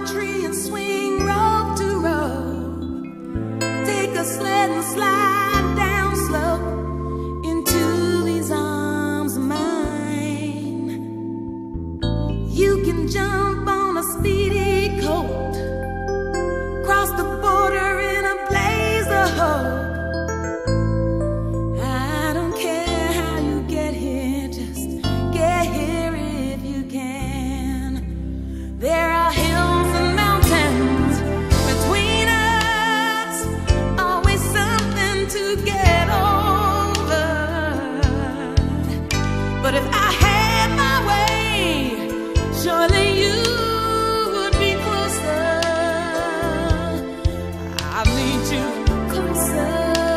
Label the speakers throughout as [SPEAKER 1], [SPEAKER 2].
[SPEAKER 1] tree and swing rope to rope. Take a sled and slide down slope into these arms of mine. You can jump on a speedy colt, cross the border in a blaze of hope. I don't care how you get here, just get here if you can. There are hills and mountains between us, always something to get over. But if I had my way, surely you would be closer. I need you closer.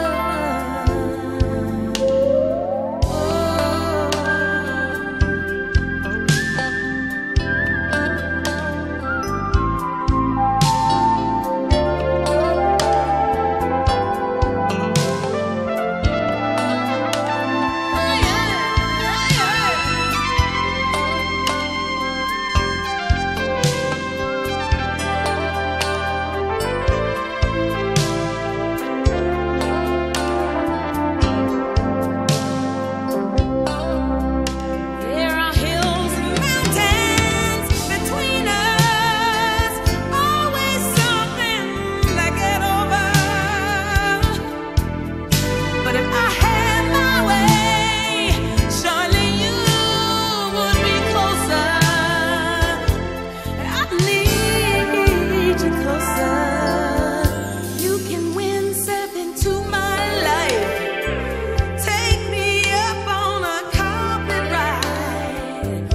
[SPEAKER 1] There are hills and mountains between us, always something to get over. But if I had my way, surely you would be closer. I need you closer. You can windsurf into my life, take me up on a carpet ride.